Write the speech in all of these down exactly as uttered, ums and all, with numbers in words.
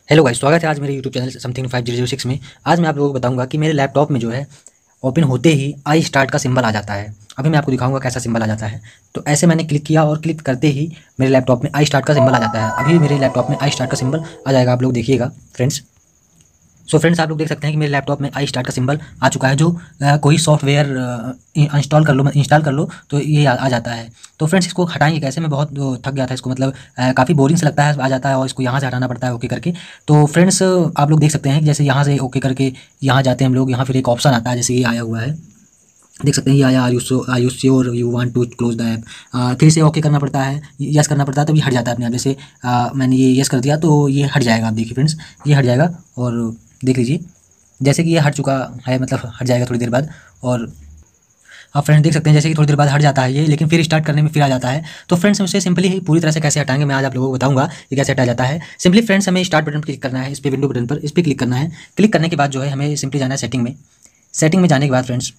Hello guys, स्वागत है आज मेरे YouTube channel something five zero zero six में। आज मैं आप लोगों को बताऊंगा कि मेरे लैपटॉप में जो है ओपन होते ही आई स्टार्ट का सिंबल आ जाता है। अभी मैं आपको दिखाऊंगा कैसा सिंबल आ जाता है। तो ऐसे मैंने क्लिक किया और क्लिक करते ही मेरे लैपटॉप में आई स्टार्ट का सिंबल आ जाता है। अभी मेरे लैपटॉप में आई स्टार्ट का सिंबल आ जाएगा, आप लोग देखिएगा फ्रेंड्स। सो फ्रेंड्स, आप लोग देख सकते हैं कि मेरे लैपटॉप में आई स्टार्ट का सिंबल आ चुका है। जो अ, कोई सॉफ्टवेयर इंस्टॉल कर लो इंस्टॉल कर लो तो ये आ, आ जाता है। तो फ्रेंड्स, इसको हटाएंगे कैसे? मैं बहुत अ, थक गया था इसको, मतलब काफ़ी बोरिंग से लगता है, आ जाता है और इसको यहाँ से हटाना पड़ता है ओके करके। तो फ्रेंड्स, आप लोग देख सकते हैं कि जैसे यहाँ से ओके करके यहाँ जाते हैं हम लोग, यहाँ फिर एक ऑप्शन आता है जैसे ये आया हुआ है, देख सकते हैं ये आया, आयुष आयुष sure you want to close the app. फिर से ओके करना पड़ता है, यस करना पड़ता है, तब ये हट जाता है अपने आप। जैसे आ, मैंने ये यस कर दिया तो ये हट जाएगा। आप देखिए फ्रेंड्स, ये हट जाएगा और देख लीजिए जैसे कि ये हट चुका है, मतलब हट जाएगा थोड़ी देर बाद। और आप फ्रेंड्स देख सकते हैं जैसे कि थोड़ी देर बाद हट जाता है ये, लेकिन फिर स्टार्ट करने में फिर आ जाता है। तो फ्रेंड्स, हम इसे सिंपली ही पूरी तरह से कैसे हटाएंगे मैं आज आप लोगों को बताऊंगा कि कैसे हटाया जाता है। सिंपली फ्रेंड्स, हमें स्टार्ट बटन पर क्लिक करना है, इस पर विंडो बटन पर इस पर क्लिक करना है। क्लिक करने के बाद जो है हमें सिंपली जाना है सेटिंग में। सेटिंग में जाने के बाद फ्रेंड्स,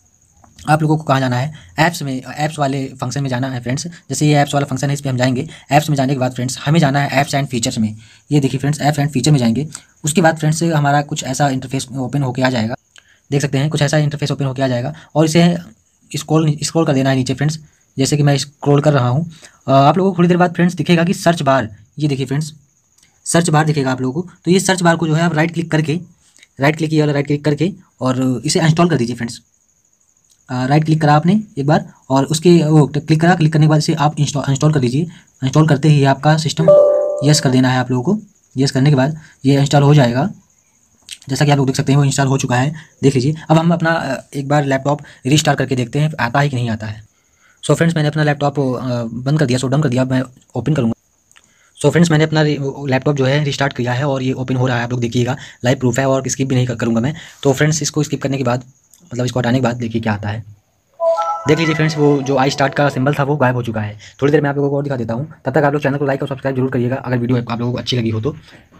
आप लोगों को कहाँ जाना है? ऐप्स में, ऐप्स वाले फंक्शन में जाना है फ्रेंड्स। जैसे ये ऐप्स वाला फंक्शन है, इस पर हम जाएंगे। ऐप्स में जाने के बाद फ्रेंड्स, हमें जाना है ऐप्स एंड फीचर्स में। ये देखिए फ्रेंड्स, ऐप्स एंड फीचर में जाएंगे। उसके बाद फ्रेंड्स, हमारा कुछ ऐसा इंटरफेस ओपन होकर आ जाएगा। देख सकते हैं कुछ ऐसा इंटरफेस ओपन होकर आ जाएगा और इसे स्क्रॉल स्क्रॉल कर देना है नीचे फ्रेंड्स। जैसे कि मैं स्क्रॉल कर रहा हूँ, आप लोगों को थोड़ी देर बाद फ्रेंड्स दिखेगा कि सर्च बार, ये देखिए फ्रेंड्स, सर्च बार दिखेगा आप लोगों को। तो ये सर्च बार को जो है आप राइट क्लिक करके, राइट क्लिक किया, राइट क्लिक करके और इसे इंस्टॉल कर दीजिए फ्रेंड्स। राइट क्लिक करा आपने एक बार और उसके वो क्लिक करा, क्लिक करने के बाद इसे आप इंस्टॉल इंस्टॉल कर दीजिए। इंस्टॉल करते ही आपका सिस्टम यस कर देना है आप लोगों को। यस करने के बाद ये इंस्टॉल हो जाएगा। जैसा कि आप लोग देख सकते हैं वो इंस्टॉल हो चुका है, देख लीजिए। अब हम अपना एक बार लैपटॉप रीस्टार्ट करके देखते हैं आता है कि नहीं आता है। सो फ्रेंड्स, मैंने अपना लैपटॉप बंद कर दिया, शट डाउन कर दिया। मैं ओपन करूँगा। सो फ्रेंड्स, मैंने अपना लैपटॉप जो है रिस्टार्ट किया है और ये ओपन हो रहा है, आप लोग देखिएगा। लाइव प्रूफ है और स्किप भी नहीं करूँगा मैं। तो फ्रेंड्स, इसको स्किप करने के बाद, मतलब इसको हटाने के बाद देखिए क्या आता है। देख लीजिए फ्रेंड्स, वो जो आई स्टार्ट का सिंबल था वो गायब हो चुका है। थोड़ी देर में आप लोगों को और दिखा देता हूँ। तब तक आप लोग चैनल को लाइक और सब्सक्राइब जरूर करिएगा अगर वीडियो आप लोगों को अच्छी लगी हो तो।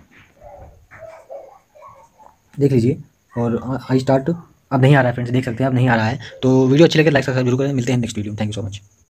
देख लीजिए, और आई स्टार्ट अब नहीं आ रहा है फ्रेंड्स, देख सकते हैं अब नहीं आ रहा है। तो वीडियो अच्छी लगे लाइक सब्सक्राइब जरूर करें। मिलते हैं नेक्स्ट वीडियो में। Thank you so much.